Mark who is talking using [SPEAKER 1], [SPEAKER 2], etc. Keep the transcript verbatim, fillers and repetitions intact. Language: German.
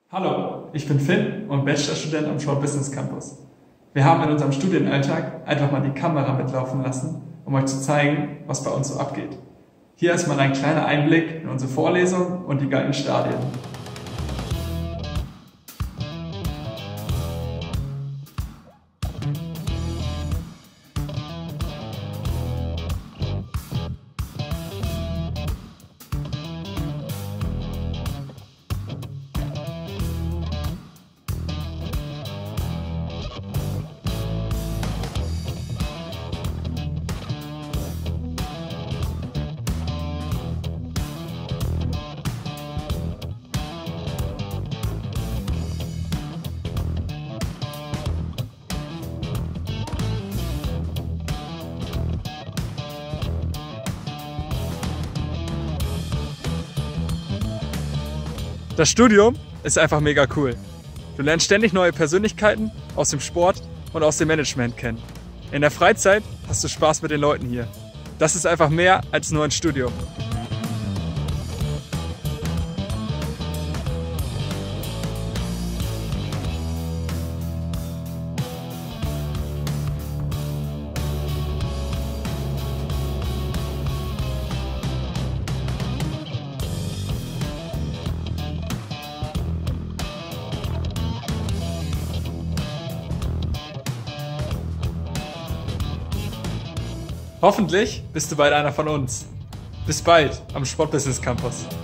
[SPEAKER 1] Hallo, ich bin Finn und Bachelorstudent am Short Business Campus. Wir haben in unserem Studienalltag einfach mal die Kamera mitlaufen lassen, um euch zu zeigen, was bei uns so abgeht. Hier ist mal ein kleiner Einblick in unsere Vorlesung und die geilen Stadien. Das Studium ist einfach mega cool. Du lernst ständig neue Persönlichkeiten aus dem Sport und aus dem Management kennen. In der Freizeit hast du Spaß mit den Leuten hier. Das ist einfach mehr als nur ein Studium. Hoffentlich bist du bald einer von uns. Bis bald am Sport Business Campus.